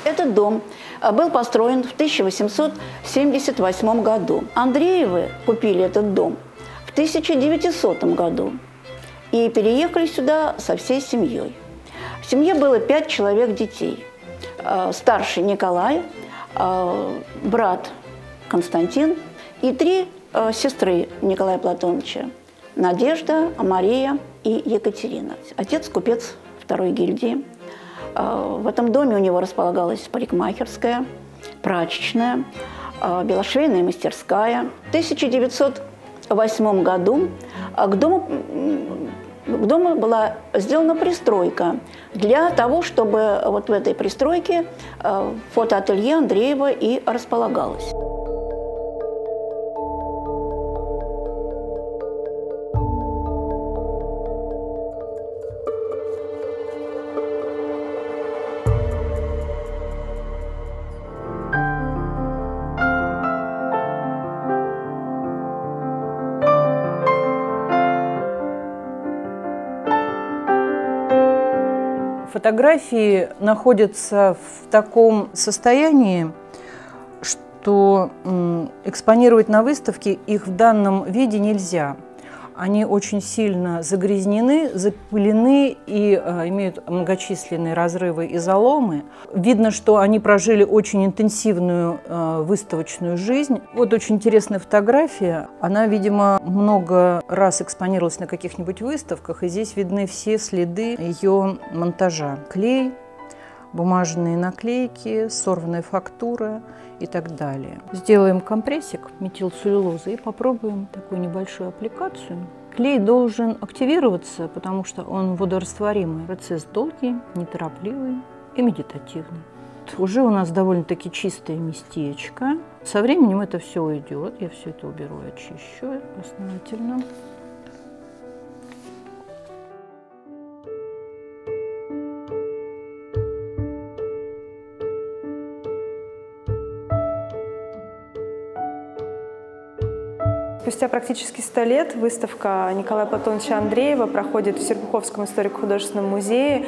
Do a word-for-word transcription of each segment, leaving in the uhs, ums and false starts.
Этот дом был построен в тысяча восемьсот семьдесят восьмом году. Андреевы купили этот дом в тысяча девятисотом году и переехали сюда со всей семьей. В семье было пять человек детей. Старший Николай, брат Константин и три сестры Николая Платоновича – Надежда, Мария и Екатерина. Отец – купец второй гильдии. В этом доме у него располагалась парикмахерская, прачечная, белошвейная мастерская. В тысяча девятьсот восьмом году к дому, к дому была сделана пристройка для того, чтобы вот в этой пристройке фотоателье Андреева и располагалось. Фотографии находятся в таком состоянии, что экспонировать на выставке их в данном виде нельзя. Они очень сильно загрязнены, запылены и э, имеют многочисленные разрывы и заломы. Видно, что они прожили очень интенсивную э, выставочную жизнь. Вот очень интересная фотография. Она, видимо, много раз экспонировалась на каких-нибудь выставках, и здесь видны все следы ее монтажа. Клей, бумажные наклейки, сорванная фактура и так далее. Сделаем компрессик метилцеллюлозы и попробуем такую небольшую аппликацию. Клей должен активироваться, потому что он водорастворимый. Процесс долгий, неторопливый и медитативный. Уже у нас довольно-таки чистое местечко. Со временем это все уйдет. Я все это уберу и очищу основательно. Спустя практически сто лет выставка Николая Платоновича Андреева проходит в Серпуховском историко-художественном музее.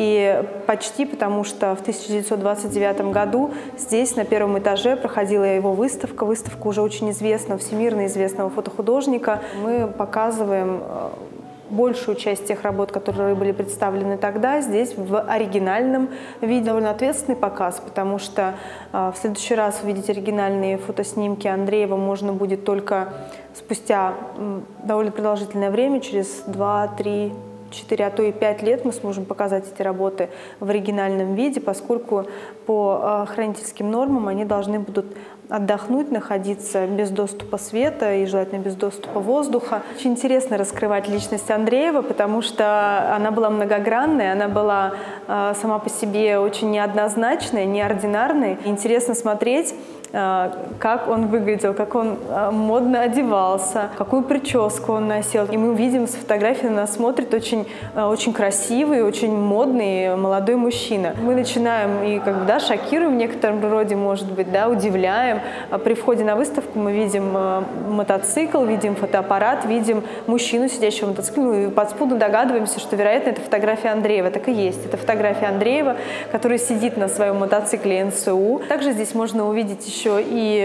И почти потому, что в тысяча девятьсот двадцать девятом году здесь, на первом этаже, проходила его выставка. Выставка уже очень известного, всемирно известного фотохудожника. Мы показываем большую часть тех работ, которые были представлены тогда, здесь в оригинальном виде. Довольно ответственный показ, потому что э, в следующий раз увидеть оригинальные фотоснимки Андреева можно будет только спустя э, довольно продолжительное время, через два, три, четыре, а то и пять лет мы сможем показать эти работы в оригинальном виде, поскольку по э, хранительским нормам они должны будут отдохнуть, находиться без доступа света и желательно без доступа воздуха. Очень интересно раскрывать личность Андреева, потому что она была многогранной, она была э, сама по себе очень неоднозначной, неординарной. Интересно смотреть, э, как он выглядел, как он э, модно одевался, какую прическу он носил. И мы видим с фотографии, на нас смотрит очень, э, очень красивый, очень модный молодой мужчина. Мы начинаем и как бы, да, шокируем в некотором роде, может быть, да, удивляем. При входе на выставку мы видим мотоцикл, видим фотоаппарат, видим мужчину, сидящего в мотоцикле, ну, и подспудно догадываемся, что, вероятно, это фотография Андреева. Так и есть. Это фотография Андреева, который сидит на своем мотоцикле эн эс у. Также здесь можно увидеть еще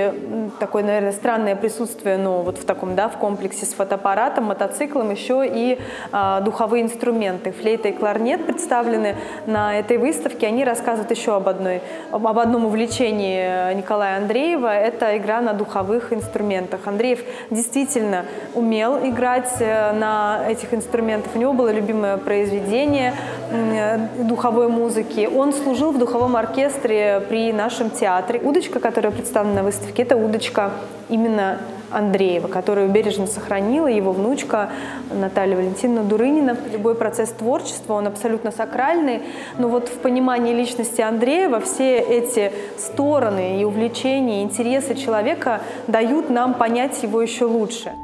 и такое, наверное, странное присутствие, но вот в таком, да, в комплексе с фотоаппаратом, мотоциклом, еще и а, духовые инструменты. Флейта и кларнет представлены на этой выставке. Они рассказывают еще об, одной, об одном увлечении Николая Андреева. Это игра на духовых инструментах. Андреев действительно умел играть на этих инструментах. У него было любимое произведение духовой музыки. Он служил в духовом оркестре при нашем театре. Удочка, которая представлена на выставке, это удочка именно Андреева, которую бережно сохранила его внучка Наталья Валентиновна Дурынина. Любой процесс творчества, он абсолютно сакральный, но вот в понимании личности Андреева все эти стороны и увлечения, и интересы человека дают нам понять его еще лучше.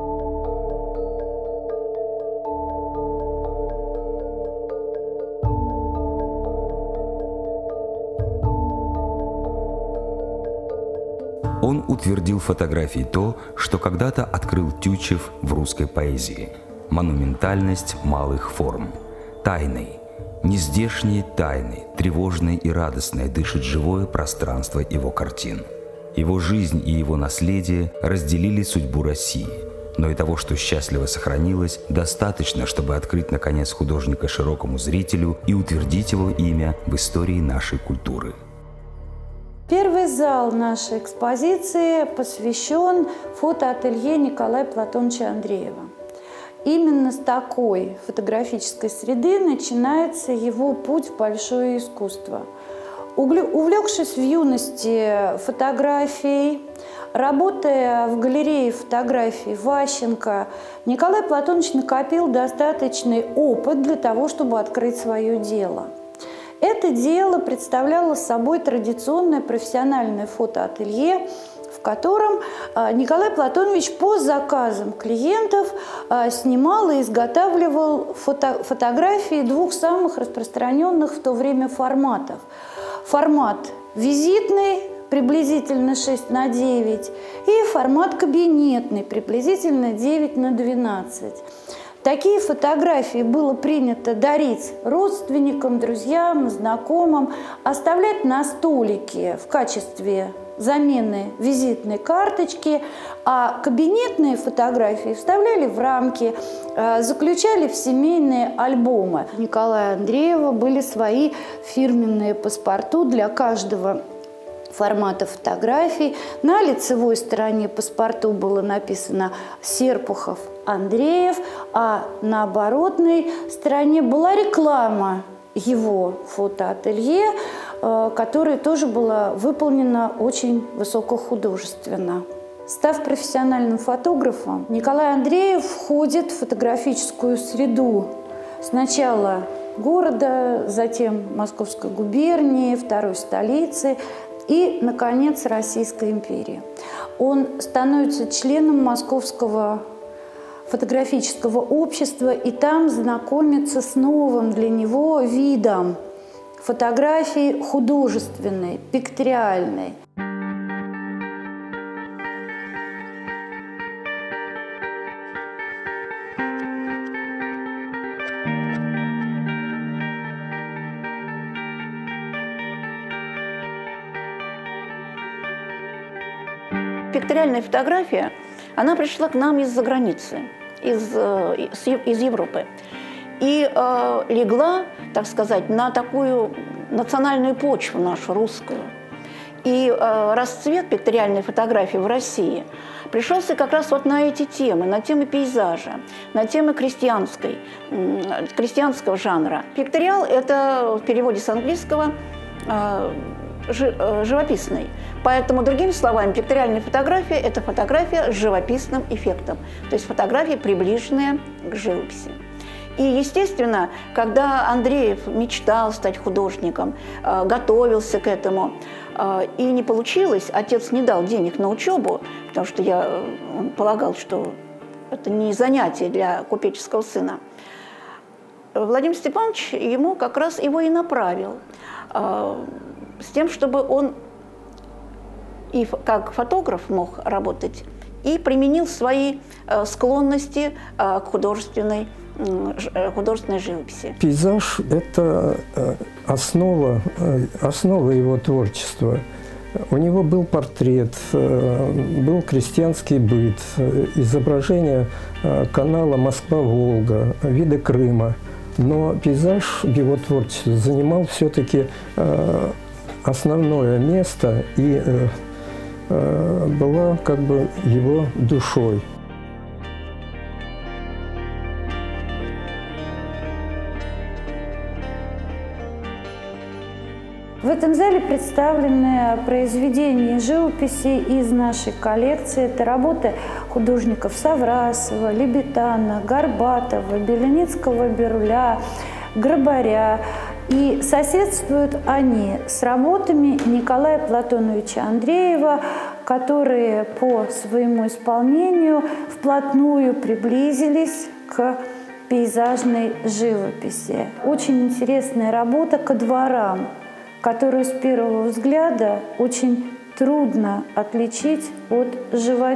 Он утвердил фотографией то, что когда-то открыл Тютчев в русской поэзии – монументальность малых форм, тайной, Нездешние тайны, тревожное и радостное дышит живое пространство его картин. Его жизнь и его наследие разделили судьбу России, но и того, что счастливо сохранилось, достаточно, чтобы открыть, наконец, художника широкому зрителю и утвердить его имя в истории нашей культуры. Первый зал нашей экспозиции посвящен фотоателье Николая Платоновича Андреева. Именно с такой фотографической среды начинается его путь в большое искусство. Увлекшись в юности фотографией, работая в галерее фотографий Ващенко, Николай Платонович накопил достаточный опыт для того, чтобы открыть свое дело. Это дело представляло собой традиционное профессиональное фотоателье, в котором Николай Платонович по заказам клиентов снимал и изготавливал фото фотографии двух самых распространенных в то время форматов. Формат визитный, приблизительно шесть на девять, и формат кабинетный, приблизительно девять на двенадцать. Такие фотографии было принято дарить родственникам, друзьям, знакомым, оставлять на столике в качестве замены визитной карточки, а кабинетные фотографии вставляли в рамки, заключали в семейные альбомы. У Николая Андреева были свои фирменные паспорту для каждого формата фотографий. На лицевой стороне паспорту было написано «Серпухов Андреев», а на оборотной стороне была реклама его фотоателье, которая тоже была выполнена очень высокохудожественно. Став профессиональным фотографом, Николай Андреев входит в фотографическую среду сначала города, затем Московской губернии, второй столицы и, наконец, Российской империи. Он становится членом Московского фотографического общества и там знакомится с новым для него видом фотографии художественной, пикториальной. Пикториальная фотография, она пришла к нам из-за границы, из, из Европы. И э, легла, так сказать, на такую национальную почву нашу, русскую. И э, расцвет пикториальной фотографии в России пришелся как раз вот на эти темы, на темы пейзажа, на темы крестьянской, э, крестьянского жанра. Пикториал – это в переводе с английского э, живописный. Поэтому, другими словами, пикториальная фотография – это фотография с живописным эффектом, то есть фотография, приближенная к живописи. И, естественно, когда Андреев мечтал стать художником, готовился к этому, и не получилось, отец не дал денег на учебу, потому что я, он полагал, что это не занятие для купеческого сына, Владимир Степанович ему как раз его и направил, с тем, чтобы он и как фотограф мог работать, и применил свои склонности к художественной художественной живописи. Пейзаж – это основа, основа его творчества. У него был портрет, был крестьянский быт, изображение канала Москва-Волга, виды Крыма. Но пейзаж в его творчестве занимал все-таки основное место и была как бы его душой. В этом зале представлены произведения живописи из нашей коллекции. Это работы художников Саврасова, Лебедана, Горбатова, Беленицкого, Беруля, Грабаря. И соседствуют они с работами Николая Платоновича Андреева, которые по своему исполнению вплотную приблизились к пейзажной живописи. Очень интересная работа «Ко дворам», которую с первого взгляда очень трудно отличить от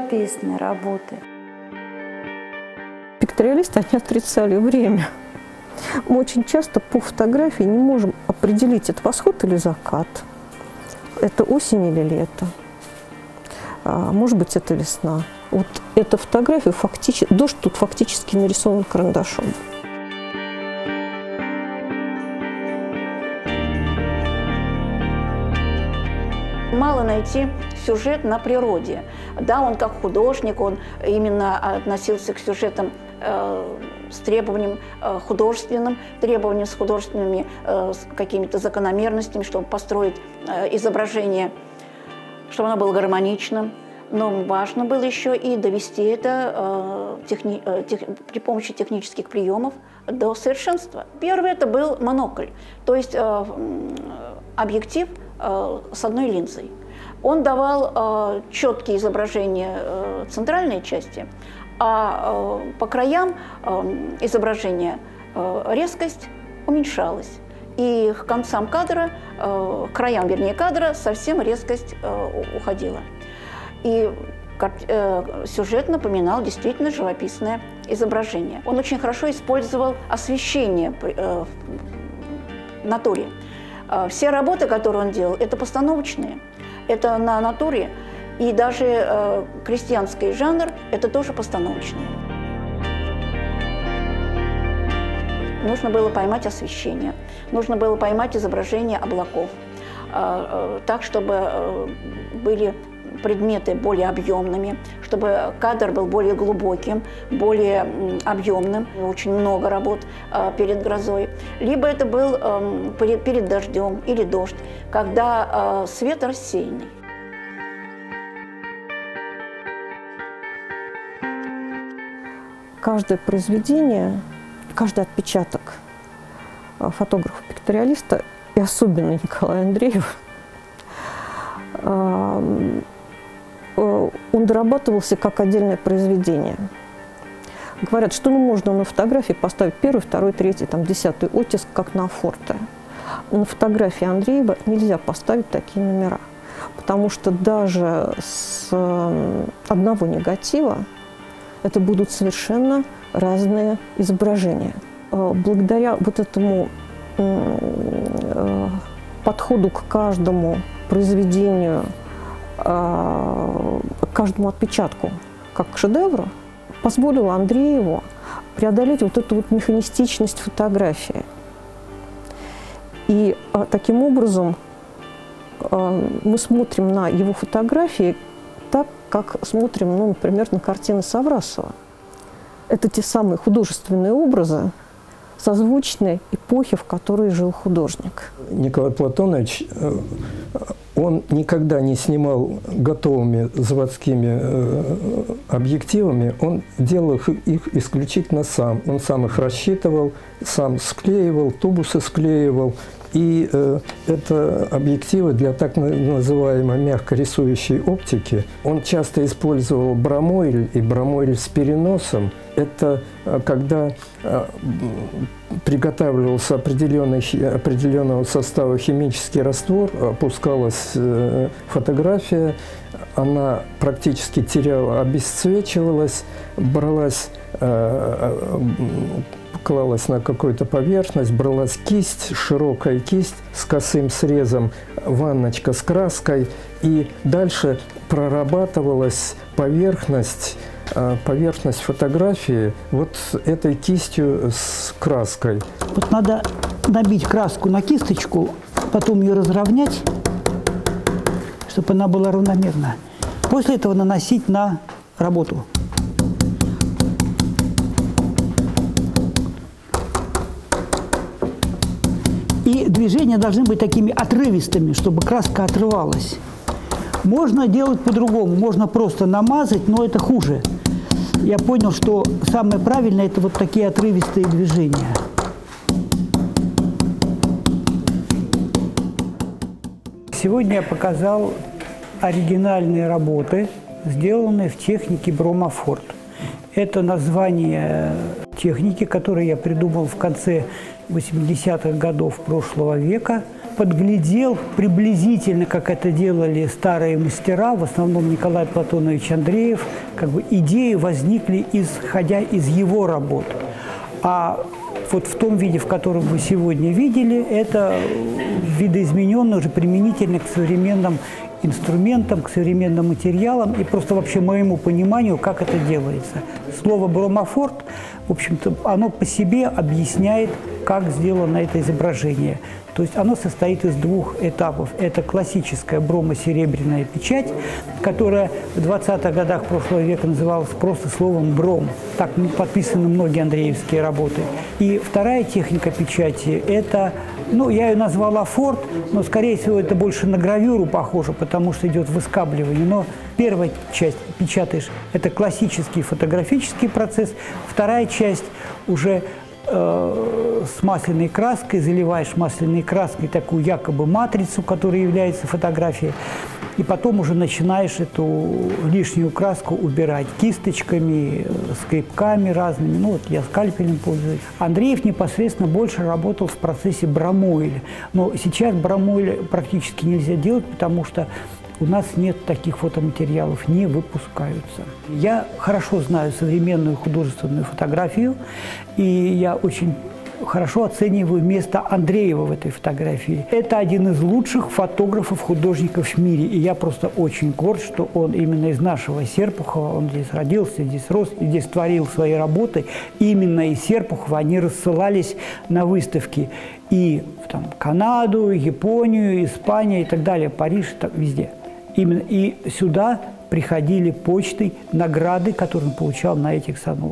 живописной работы. Пикториалисты, они отрицали время. Мы очень часто по фотографии не можем определить, это восход или закат, это осень или лето, а, может быть, это весна. Вот эта фотография фактически, дождь тут фактически нарисован карандашом. Мало найти сюжет на природе. Да, он как художник, он именно относился к сюжетам э, с требованием э, художественным, требованием с художественными э, с какими-то закономерностями, чтобы построить э, изображение, чтобы оно было гармоничным. Но важно было еще и довести это э, техни, э, тех, при помощи технических приемов до совершенства. Первый это был монокль, то есть э, объектив э, с одной линзой. Он давал э, четкие изображения э, центральной части, а э, по краям э, изображения э, резкость уменьшалась. И к концам кадра, э, к краям, вернее, кадра совсем резкость э, уходила. И э, сюжет напоминал действительно живописное изображение. Он очень хорошо использовал освещение э, в натуре. Э, все работы, которые он делал, это постановочные, это на натуре. И даже э, крестьянский жанр – это тоже постановочные. Нужно было поймать освещение, нужно было поймать изображение облаков, э, э, так, чтобы э, были предметы более объемными, чтобы кадр был более глубоким, более объемным. Очень много работ э, перед грозой. Либо это был э, перед, перед дождем или дождь, когда э, свет рассеянный. Каждое произведение, каждый отпечаток фотографа-пикториалиста, и особенно Николая Андреева, он дорабатывался как отдельное произведение. Говорят, что ну, можно на фотографии поставить первый, второй, третий, там, десятый оттиск, как на форте. Но на фотографии Андреева нельзя поставить такие номера, потому что даже с одного негатива это будут совершенно разные изображения. Благодаря вот этому подходу к каждому произведению, к каждому отпечатку, как к шедевру, позволило Андрееву преодолеть вот эту вот механистичность фотографии. И таким образом мы смотрим на его фотографии так, как смотрим, ну, например, на картины Саврасова. Это те самые художественные образы, созвучной эпохи, в которой жил художник. Николай Платонович, он никогда не снимал готовыми заводскими объективами, он делал их исключительно сам. Он сам их рассчитывал, сам склеивал, тубусы склеивал. И э, это объективы для так называемой мягко рисующей оптики. Он часто использовал бромойль и бромойль с переносом. Это э, когда э, приготавливался определенный, определенного состава химический раствор, опускалась э, фотография, она практически теряла, обесцвечивалась, бралась, э, клалась на какую-то поверхность, бралась кисть, широкая кисть с косым срезом, ванночка с краской, и дальше прорабатывалась поверхность, поверхность фотографии вот этой кистью с краской. Вот надо набить краску на кисточку, потом ее разровнять, чтобы она была равномерна. После этого наносить на работу. И движения должны быть такими отрывистыми, чтобы краска отрывалась. Можно делать по-другому, можно просто намазать, но это хуже. Я понял, что самое правильное – это вот такие отрывистые движения. Сегодня я показал оригинальные работы, сделанные в технике Бромафорт. Это название техники, которую я придумал в конце восьмидесятых годов прошлого века. Подглядел приблизительно, как это делали старые мастера, в основном Николай Платонович Андреев. Как бы идеи возникли, исходя из его работ. А вот в том виде, в котором вы сегодня видели, это видоизмененно, уже применительно к современным инструментам, к современным материалам и просто вообще моему пониманию, как это делается. Слово «бромофорт», в общем-то, оно по себе объясняет, как сделано это изображение. То есть оно состоит из двух этапов. Это классическая бромо-серебряная печать, которая в двадцатых годах прошлого века называлась просто словом «бром». Так подписаны многие андреевские работы. И вторая техника печати – это, ну, я ее назвала форт, но, скорее всего, это больше на гравюру похоже, потому что идет выскабливание. Но первая часть печатаешь – это классический фотографический процесс. Вторая часть уже с масляной краской, заливаешь масляной краской такую якобы матрицу, которая является фотографией, и потом уже начинаешь эту лишнюю краску убирать кисточками, скребками разными. Ну вот я скальпелем пользуюсь. Андреев непосредственно больше работал в процессе бромоиля. Но сейчас бромоиль практически нельзя делать, потому что у нас нет таких фотоматериалов, не выпускаются. Я хорошо знаю современную художественную фотографию, и я очень хорошо оцениваю место Андреева в этой фотографии. Это один из лучших фотографов-художников в мире, и я просто очень горд, что он именно из нашего Серпухова, он здесь родился, здесь рос, и здесь творил свои работы. Именно из Серпухова они рассылались на выставки и в там, Канаду, Японию, Испанию и так далее, Париж, так, везде. Именно и сюда приходили почтой награды, которые он получал на этих салонах.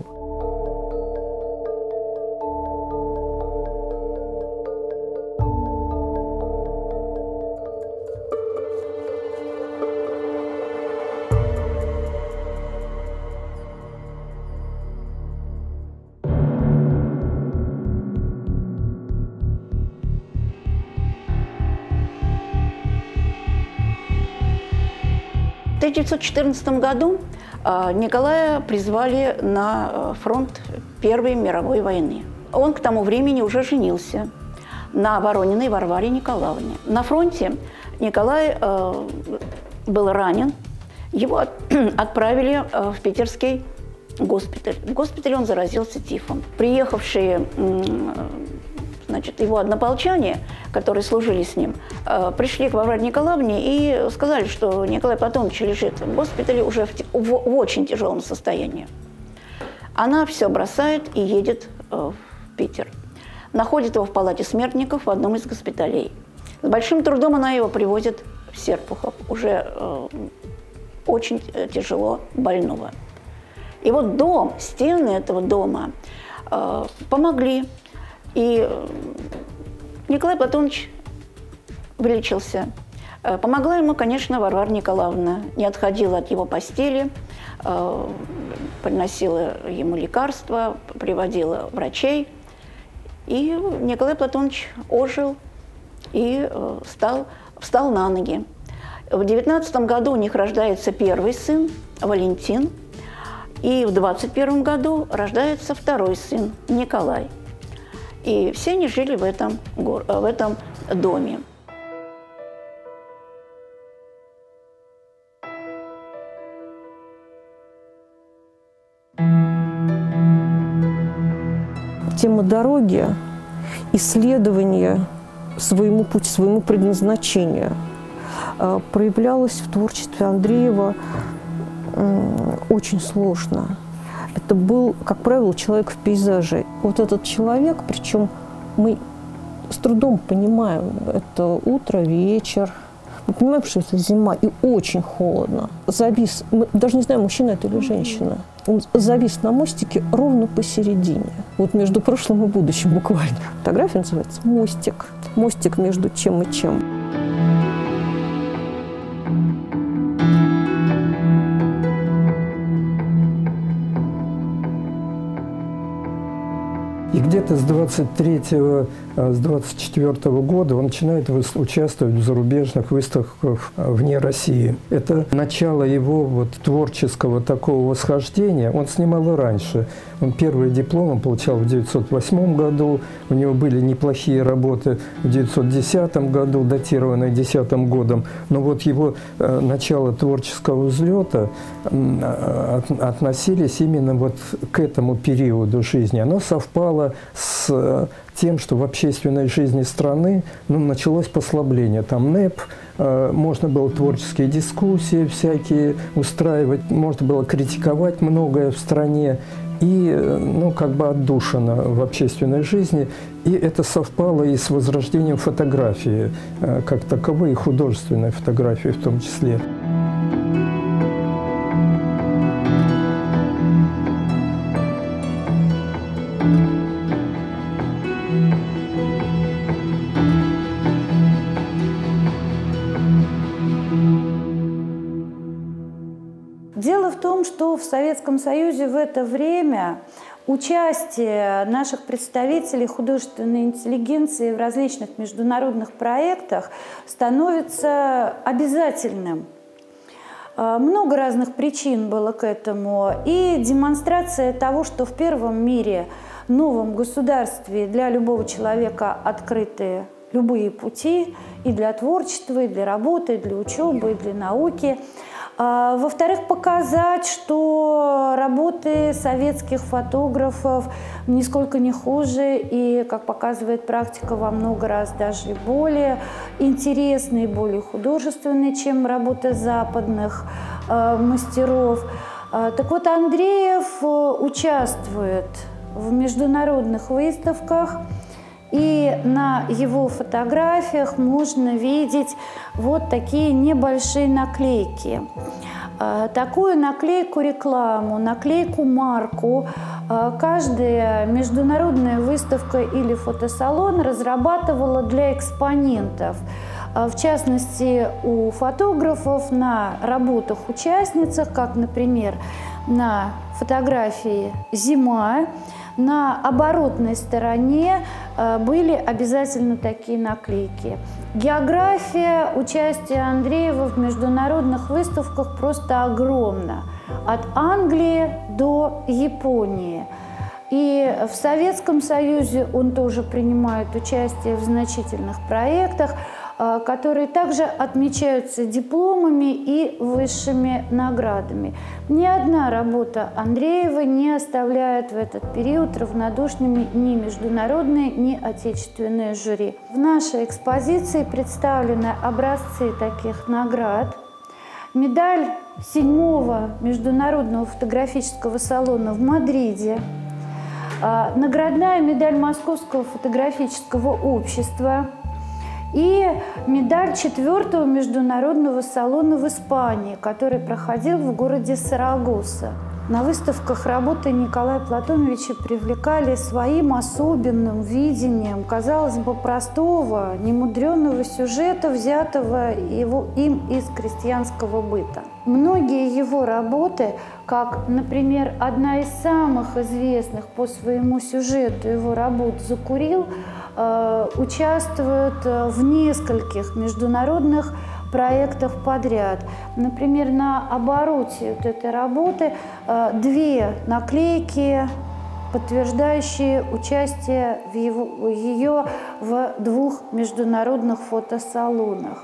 В тысяча девятьсот четырнадцатом году Николая призвали на фронт Первой мировой войны. Он к тому времени уже женился на Ворониной Варваре Николаевне. На фронте Николай был ранен, его отправили в питерский госпиталь. В госпитале он заразился тифом. Приехавшие значит, его однополчане, которые служили с ним, пришли к Варваре Николаевне и сказали, что Николай Платонович лежит в госпитале уже в, в, в очень тяжелом состоянии. Она все бросает и едет в Питер. Находит его в палате смертников в одном из госпиталей. С большим трудом она его привозит в Серпухов, уже э, очень тяжело больного. И вот дом, стены этого дома э, помогли. И Николай Платонович вылечился. Помогла ему, конечно, Варвара Николаевна. Не отходила от его постели, приносила ему лекарства, приводила врачей. И Николай Платонович ожил и стал, встал на ноги. В девятнадцатом году у них рождается первый сын, Валентин. И в двадцать первом году рождается второй сын, Николай. И все они жили в этом, в этом доме. Тема дороги, исследования своему пути, своему предназначению проявлялась в творчестве Андреева очень сложно. Это был, как правило, человек в пейзаже. Вот этот человек, причем мы с трудом понимаем, это утро, вечер. Мы понимаем, что это зима и очень холодно. Завис, мы даже не знаем, мужчина это или женщина. Он завис на мостике ровно посередине. Вот между прошлым и будущим буквально. Фотография называется «Мостик». Мостик между чем и чем. И где-то с двадцать третьего, с двадцать четвёртого года он начинает участвовать в зарубежных выставках вне России. Это начало его вот творческого такого восхождения. Он снимал и раньше. Он первый диплом он получал в девятьсот восьмом году. У него были неплохие работы в девятьсот десятом году, датированные десятым годом. Но вот его э, начало творческого взлета э, от, относились именно вот к этому периоду жизни. Оно совпало с тем, что в общественной жизни страны ну, началось послабление. Там НЭП, э, можно было творческие дискуссии всякие устраивать, можно было критиковать многое в стране. И, ну, как бы отдушина в общественной жизни. И это совпало и с возрождением фотографии, э, как таковой, и художественной фотографии в том числе. Дело в том, что в Советском Союзе в это время участие наших представителей художественной интеллигенции в различных международных проектах становится обязательным. Много разных причин было к этому. И демонстрация того, что в первом мире, новом государстве для любого человека открыты любые пути и для творчества, и для работы, и для учебы, и для науки. Во-вторых, показать, что работы советских фотографов нисколько не хуже и, как показывает практика, во много раз даже более интересные, более художественные, чем работы западных э, мастеров. Так вот, Андреев участвует в международных выставках, и на его фотографиях можно видеть вот такие небольшие наклейки. Такую наклейку-рекламу, наклейку-марку каждая международная выставка или фотосалон разрабатывала для экспонентов. В частности, у фотографов на работах-участницах, как, например, на фотографии «Зима», на оборотной стороне были обязательно такие наклейки. География участия Андреева в международных выставках просто огромна. От Англии до Японии. И в Советском Союзе он тоже принимает участие в значительных проектах, которые также отмечаются дипломами и высшими наградами. Ни одна работа Андреева не оставляет в этот период равнодушными ни международные, ни отечественные жюри. В нашей экспозиции представлены образцы таких наград. Медаль седьмого международного фотографического салона в Мадриде, наградная медаль Московского фотографического общества и медаль четвертого международного салона в Испании, который проходил в городе Сарагоса. На выставках работы Николая Платоновича привлекали своим особенным видением, казалось бы, простого, немудренного сюжета, взятого его, им из крестьянского быта. Многие его работы, как, например, одна из самых известных по своему сюжету его работ «Закурил», э, участвуют в нескольких международных проектов подряд. Например, на обороте вот этой работы э, две наклейки, подтверждающие участие в его, ее в двух международных фотосалонах.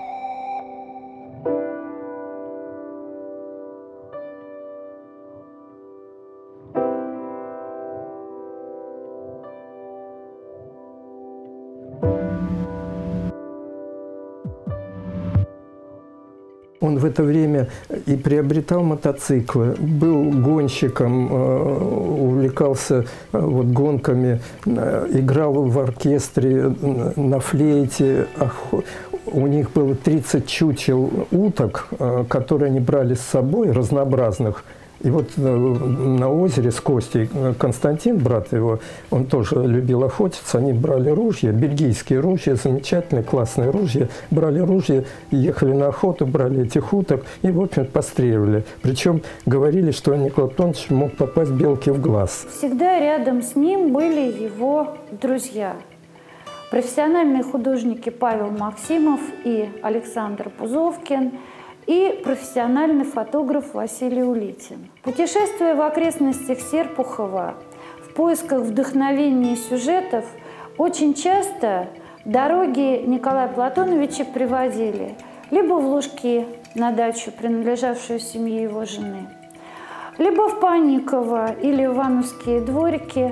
Он в это время и приобретал мотоциклы, был гонщиком, увлекался вот гонками, играл в оркестре, на флейте. У них было тридцать чучел уток, которые они брали с собой, разнообразных. И вот на озере с Костей Константин, брат его, он тоже любил охотиться, они брали ружья, бельгийские ружья, замечательные, классные ружья, брали ружья, ехали на охоту, брали этих уток и, в общем, постреливали. Причем говорили, что Николай Платонович мог попасть белке в глаз. Всегда рядом с ним были его друзья. Профессиональные художники Павел Максимов и Александр Пузовкин, и профессиональный фотограф Василий Улитин. Путешествуя в окрестностях Серпухова в поисках вдохновения и сюжетов, очень часто дороги Николая Платоновича приводили либо в Лужки, на дачу, принадлежавшую семье его жены, либо в Паниково или Ивановские дворики,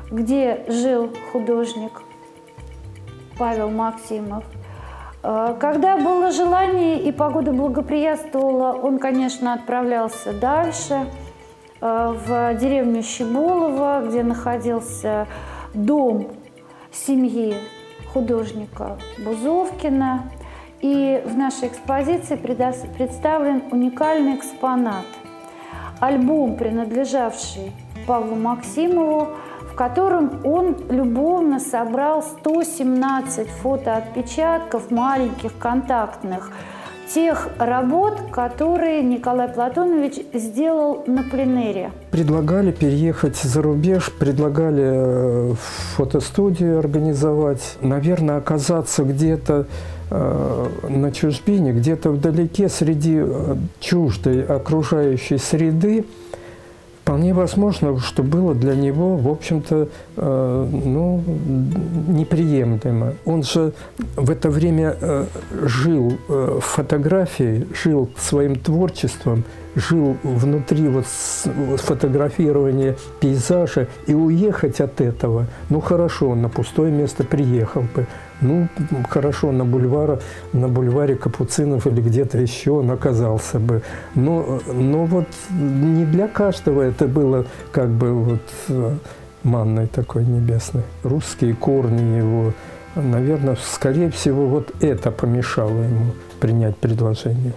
где жил художник Павел Максимов. Когда было желание и погода благоприятствовала, он, конечно, отправлялся дальше, в деревню Щеболово, где находился дом семьи художника Бузовкина. И в нашей экспозиции представлен уникальный экспонат. Альбом, принадлежавший Павлу Максимову, в котором он любовно собрал сто семнадцать фотоотпечатков маленьких, контактных, тех работ, которые Николай Платонович сделал на пленэре. Предлагали переехать за рубеж, предлагали фотостудию организовать, наверное, оказаться где-то на чужбине, где-то вдалеке, среди чуждой окружающей среды. Вполне возможно, что было для него, в общем-то, э, ну, неприемлемо. Он же в это время э, жил э, фотографией, жил своим творчеством, жил внутри вот фотографирования пейзажа, и уехать от этого, ну хорошо, он на пустое место приехал бы, ну хорошо, на бульваре, на бульваре Капуцинов или где-то еще он оказался бы. Но, но вот не для каждого это было как бы вот манной такой небесной. Русские корни его, наверное, скорее всего, вот это помешало ему принять предложение.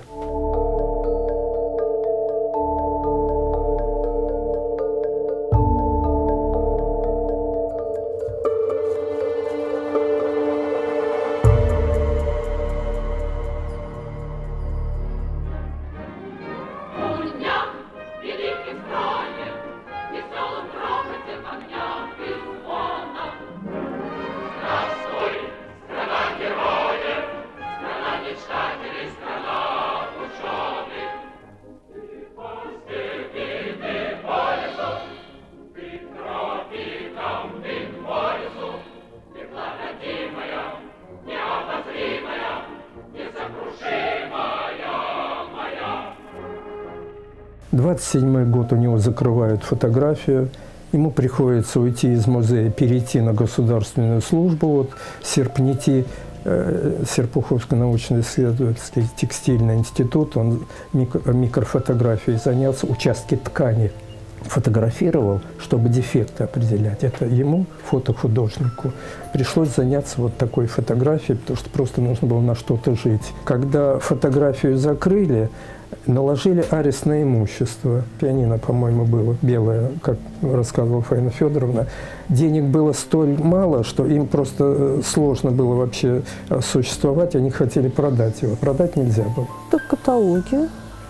двадцать седьмой год у него закрывают фотографию. Ему приходится уйти из музея, перейти на государственную службу. Вот Серпнити, э, Серпуховский научно-исследовательский текстильный институт, он микро, микрофотографией занялся, участки ткани фотографировал, чтобы дефекты определять. Это ему, фотохудожнику, пришлось заняться вот такой фотографией, потому что просто нужно было на что-то жить. Когда фотографию закрыли, наложили арест на имущество. Пианино, по-моему, было белое, как рассказывала Фаина Федоровна. Денег было столь мало, что им просто сложно было вообще существовать, они хотели продать его. Продать нельзя было. Это каталоги,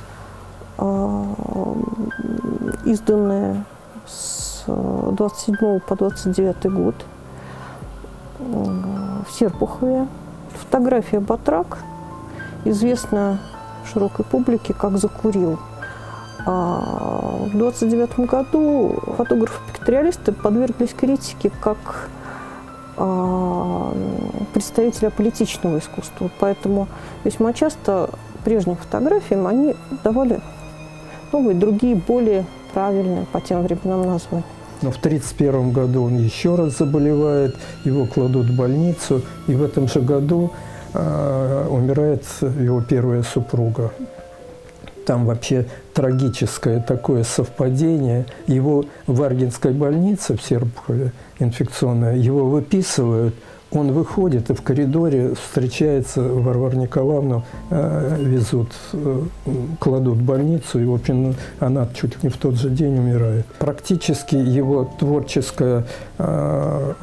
изданные с двадцать седьмого по двадцать девятый год в Серпухове. Фотография Батрак известна широкой публике как «Закурил». А в двадцать девятом году фотографы-пикториалисты подверглись критике как а, представители аполитичного искусства. Поэтому весьма часто прежним фотографиям они давали новые, другие, более правильные по тем временам названия. Но в тридцать первом году он еще раз заболевает, его кладут в больницу, и в этом же году э, умирает его первая супруга. Там вообще трагическое такое совпадение. Его в Аргинской больнице в Серпухове, инфекционная, его выписывают, он выходит и в коридоре встречается Варвару Николаевну, э, везут, э, кладут в больницу, и, в общем, она чуть ли не в тот же день умирает. Практически его творческая э,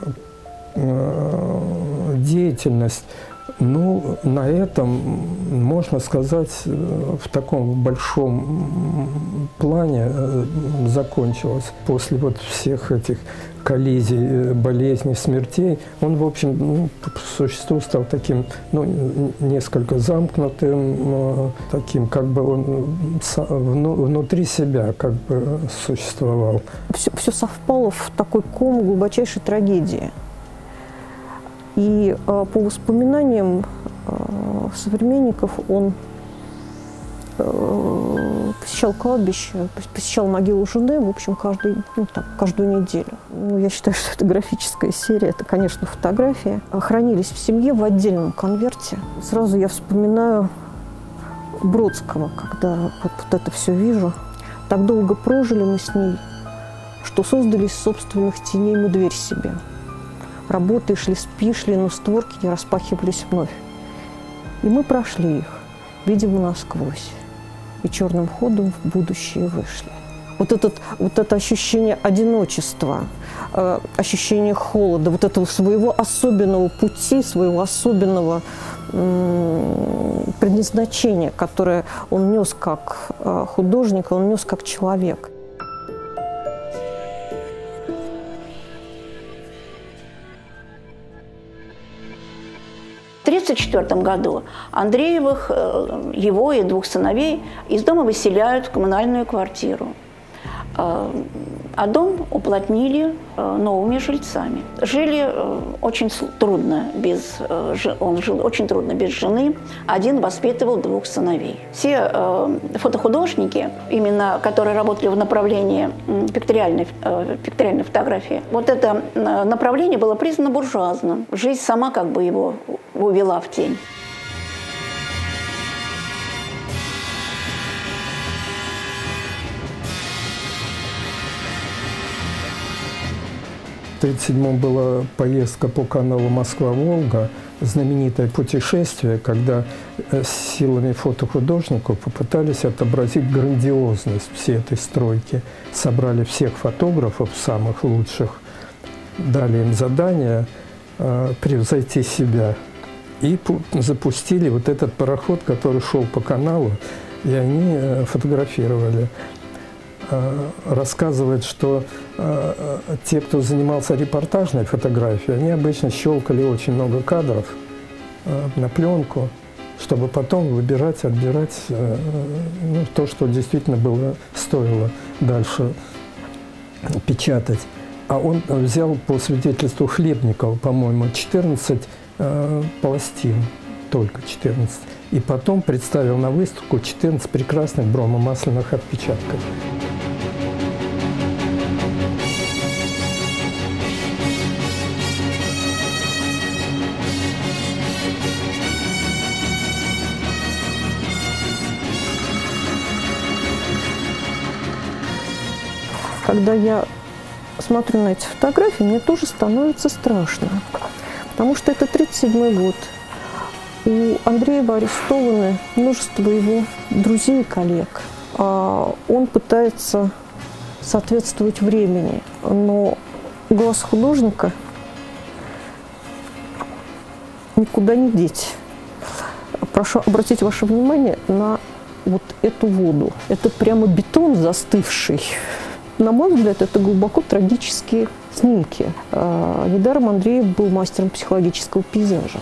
э, деятельность, ну, на этом, можно сказать, в таком большом плане закончилось. После вот всех этих коллизий, болезней, смертей, он, в общем, ну, по существу стал таким, ну, несколько замкнутым, таким, как бы он внутри себя как бы существовал. Все, все совпало в такой ком глубочайшей трагедии. И э, по воспоминаниям э, современников он э, посещал кладбище, посещал могилу жены, в общем, каждый, ну, так, каждую неделю. ну, я считаю, что это графическая серия, это, конечно, фотографии, хранились в семье в отдельном конверте. Сразу я вспоминаю Бродского, когда вот, вот это все вижу. Так долго прожили мы с ней, что создали из собственных теней мы дверь себе. Работы шли, спи шли, но створки не распахивались вновь. И мы прошли их, видимо, насквозь, и черным ходом в будущее вышли. Вот, этот, вот это ощущение одиночества, э, ощущение холода, вот этого своего особенного пути, своего особенного э, предназначения, которое он нес как э, художник, он нес как человек. В тысяча девятьсот тридцать четвёртом году Андреевых, его и двух сыновей из дома выселяют в коммунальную квартиру. А дом уплотнили новыми жильцами. Жили очень трудно без, он жил очень трудно без жены. Один воспитывал двух сыновей. Все фотохудожники, именно которые работали в направлении пикториальной, пикториальной фотографии, вот это направление было признано буржуазным. Жизнь сама как бы его увела в тень. В тысяча девятьсот тридцать седьмом была поездка по каналу Москва-Волга, знаменитое путешествие, когда силами фотохудожников попытались отобразить грандиозность всей этой стройки. Собрали всех фотографов, самых лучших, дали им задание э, превзойти себя. И запустили вот этот пароход, который шел по каналу, и они э, фотографировали. Рассказывает, что э, те, кто занимался репортажной фотографией, они обычно щелкали очень много кадров э, на пленку, чтобы потом выбирать, отбирать э, ну, то, что действительно было, стоило дальше печатать. А он взял, по свидетельству Хлебникова, по-моему, четырнадцать э, пластин, только четырнадцать. И потом представил на выставку четырнадцать прекрасных бромомасляных отпечатков. Когда я смотрю на эти фотографии, мне тоже становится страшно, потому что это тридцать седьмой год. У Андреева арестованы множество его друзей и коллег. Он пытается соответствовать времени, но глаз художника никуда не деть. Прошу обратить ваше внимание на вот эту воду. Это прямо бетон застывший. На мой взгляд, это глубоко трагические снимки. Недаром Андреев был мастером психологического пейзажа.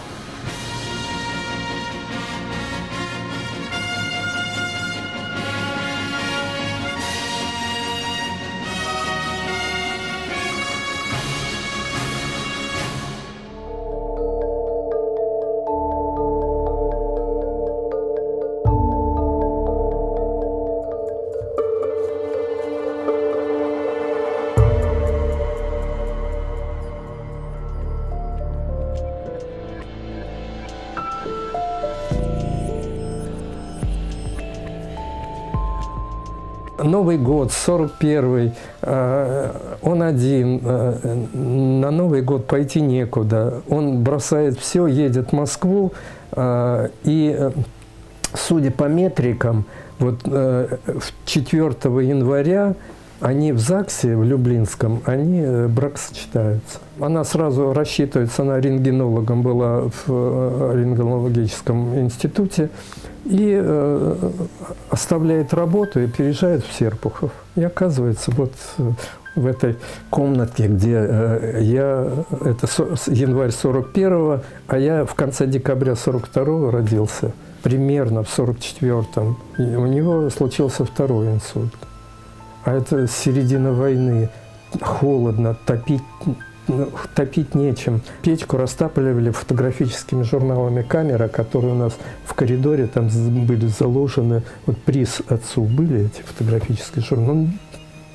Новый год, сорок первый, он один, на Новый год пойти некуда. Он бросает все, едет в Москву, и, судя по метрикам, вот четвёртого января они в ЗАГСе, в Люблинском, они бракосочетаются. Она сразу рассчитывается, она рентгенологом была в рентгенологическом институте, и э, оставляет работу и переезжает в Серпухов. И оказывается, вот в этой комнатке, где э, я, это январь сорок первого, а я в конце декабря сорок второго родился, примерно в сорок четвёртом. И у него случился второй инсульт. А это середина войны, холодно, топить, топить нечем. Печку растапливали фотографическими журналами «Камера», которые у нас в коридоре там были заложены. Вот приз отцу были эти фотографические журналы. Он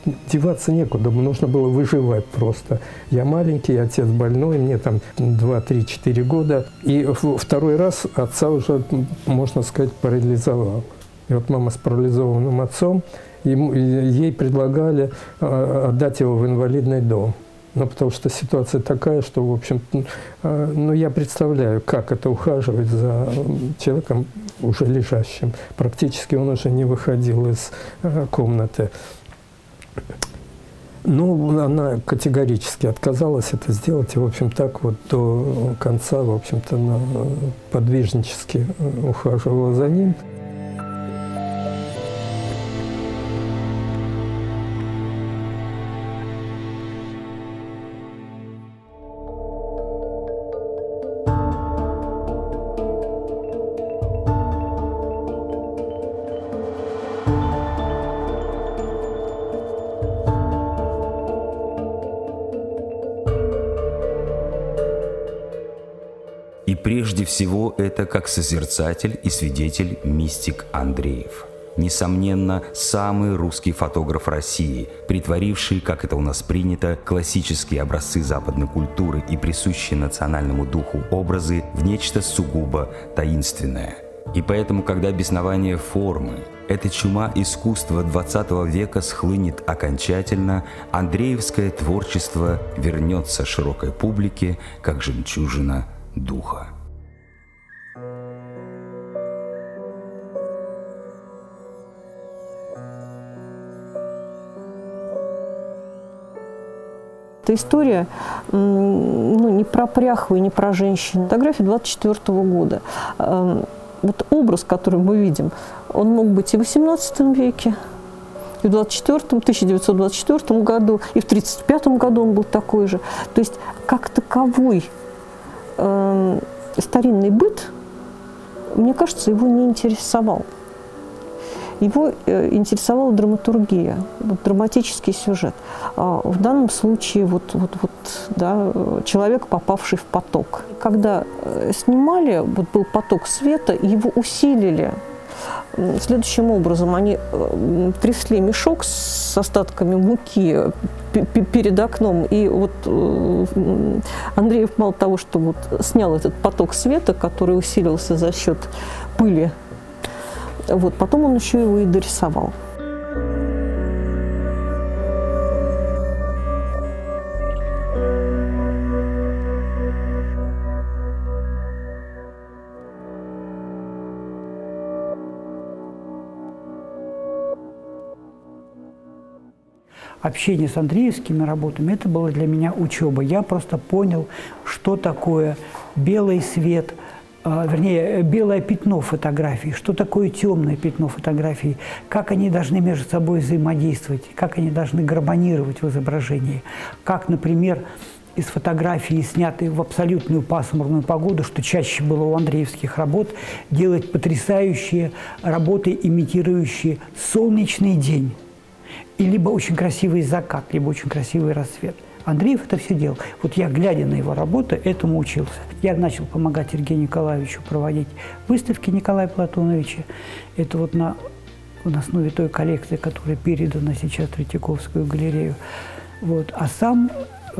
деваться некуда, нужно было выживать просто. Я маленький, отец больной, мне там два, три, четыре года. И второй раз отца уже, можно сказать, парализовал. И вот мама с парализованным отцом, ему, ей предлагали отдать его в инвалидный дом. Ну, потому что ситуация такая, что, в общем, ну, я представляю, как это ухаживать за человеком уже лежащим. Практически он уже не выходил из комнаты. Ну, она категорически отказалась это сделать, и, в общем, так вот до конца, в общем-то, она подвижнически ухаживала за ним. И прежде всего это как созерцатель и свидетель мистик Андреев. Несомненно, самый русский фотограф России, притворивший, как это у нас принято, классические образцы западной культуры и присущие национальному духу образы в нечто сугубо таинственное. И поэтому, когда беснование формы, эта чума искусства двадцатого века схлынет окончательно, андреевское творчество вернется широкой публике, как жемчужина духа. Эта история ну, не про пряху и не про женщин. Фотография двадцать четвёртого года. Вот образ, который мы видим, он мог быть и в восемнадцатом веке, и в двадцать четвёртом, тысяча девятьсот двадцать четвёртом году, и в тридцать пятом году он был такой же. То есть, как таковой э, старинный быт, мне кажется, его не интересовал. Его э, интересовала драматургия, вот, драматический сюжет. А в данном случае вот, вот, вот, да, человек, попавший в поток. Когда э, снимали, вот был поток света, его усилили. Следующим образом они э, трясли мешок с остатками муки перед окном, и вот э, Андреев мало того, что вот снял этот поток света, который усилился за счет пыли, вот, потом он еще его и дорисовал. Общение с андреевскими работами – это было для меня учеба. Я просто понял, что такое белый свет, э, вернее, белое пятно фотографии, что такое темное пятно фотографии, как они должны между собой взаимодействовать, как они должны гармонировать в изображении, как, например, из фотографии, снятой в абсолютную пасмурную погоду, что чаще было у андреевских работ, делать потрясающие работы, имитирующие солнечный день. И либо очень красивый закат, либо очень красивый рассвет. Андреев это все делал. Вот я, глядя на его работы, этому учился. Я начал помогать Сергею Николаевичу проводить выставки Николая Платоновича. Это вот на, на основе той коллекции, которая передана сейчас в Третьяковскую галерею. Вот. А сам, э,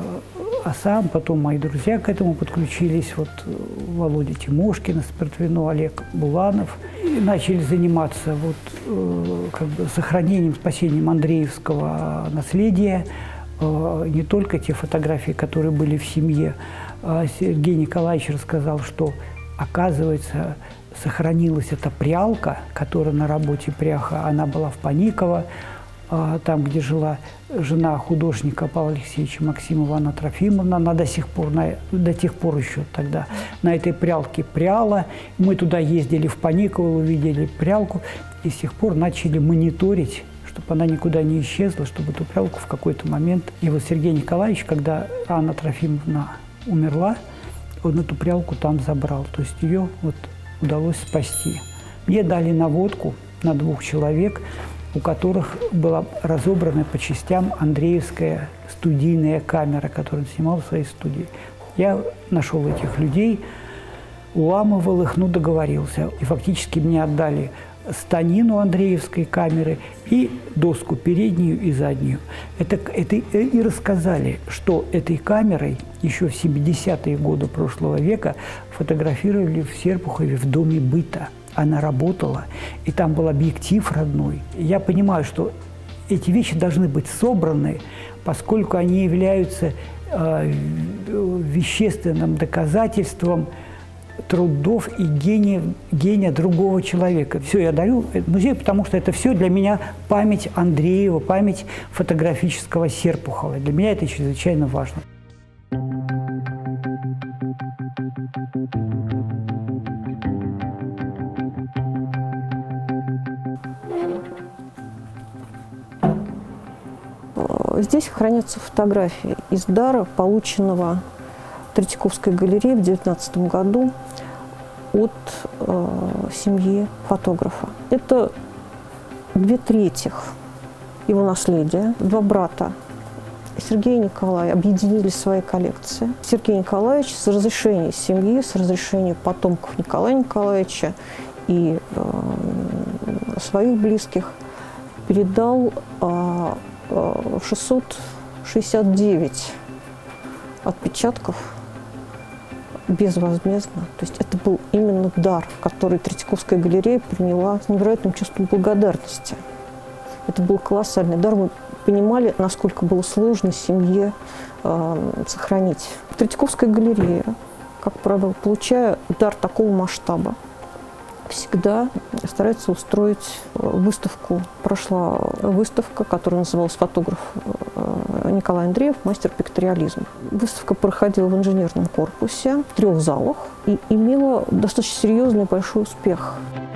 а сам потом мои друзья к этому подключились. Вот Володя Тимошкин, Спиртвино, Олег Буланов. И начали заниматься вот, э, как бы сохранением, спасением андреевского наследия. Э, не только те фотографии, которые были в семье. Э, Сергей Николаевич рассказал, что, оказывается, сохранилась эта прялка, которая на работе пряха, она была в Паниково, э, там, где жила жена художника Павла Алексеевича Максимова, Анна Трофимовна. Она до сих пор, на, до тех пор еще тогда на этой прялке пряла. Мы туда ездили в Паниково, увидели прялку и с тех пор начали мониторить, чтобы она никуда не исчезла, чтобы эту прялку в какой-то момент. И вот Сергей Николаевич, когда Анна Трофимовна умерла, он эту прялку там забрал. То есть ее вот удалось спасти. Мне дали наводку на двух человек, у которых была разобрана по частям андреевская студийная камера, которую он снимал в своей студии. Я нашел этих людей, уламывал их, ну, договорился. И фактически мне отдали станину андреевской камеры и доску переднюю и заднюю. Это, это и рассказали, что этой камерой еще в семидесятые годы прошлого века фотографировали в Серпухове в доме быта. Она работала, и там был объектив родной. Я понимаю, что эти вещи должны быть собраны, поскольку они являются э, вещественным доказательством трудов и гения, гения другого человека. Все, я дарю музею, потому что это все для меня память Андреева, память фотографического Серпухова. Для меня это чрезвычайно важно. Здесь хранятся фотографии из дара, полученного Третьяковской галереей в девятнадцатом году от э, семьи фотографа. Это две трети его наследия. Два брата Сергей и Николай объединили свои коллекции. Сергей Николаевич с разрешения семьи, с разрешения потомков Николая Николаевича и э, своих близких передал э, шестьсот шестьдесят девять отпечатков безвозмездно. То есть это был именно дар, который Третьяковская галерея приняла с невероятным чувством благодарности. Это был колоссальный дар. Мы понимали, насколько было сложно семье э, сохранить. Третьяковская галерея, как правило, получая дар такого масштаба, всегда старается устроить выставку. Прошла выставка, которая называлась «Фотограф Николай Андреев. Мастер пикториализма». Выставка проходила в инженерном корпусе, в трех залах и имела достаточно серьезный и большой успех.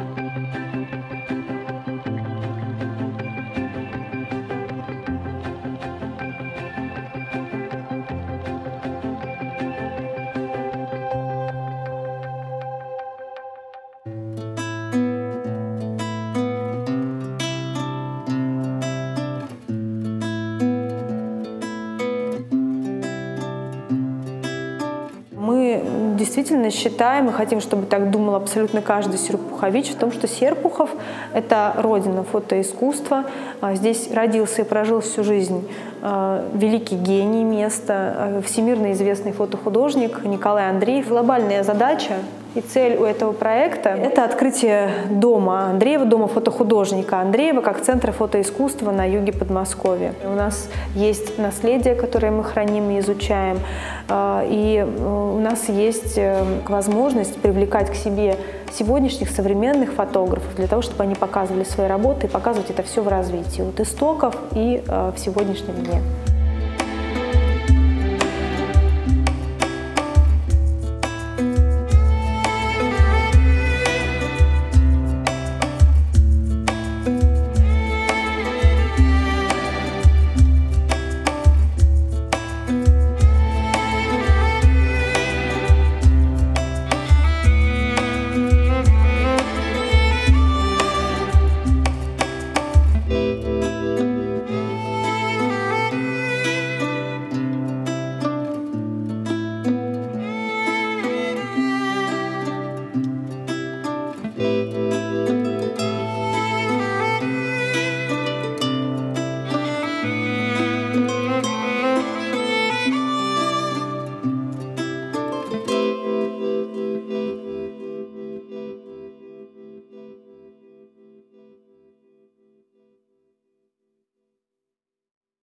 Мы действительно считаем и хотим, чтобы так думал абсолютно каждый серпухович, в том, что Серпухов — это родина фотоискусства. Здесь родился и прожил всю жизнь великий гений места, всемирно известный фотохудожник Николай Андреев. Глобальная задача и цель у этого проекта — это открытие дома Андреева, дома фотохудожника Андреева, как центра фотоискусства на юге Подмосковья. У нас есть наследие, которое мы храним и изучаем, и у нас есть возможность привлекать к себе сегодняшних современных фотографов для того, чтобы они показывали свои работы и показывать это все в развитии от истоков и в сегодняшнем дне.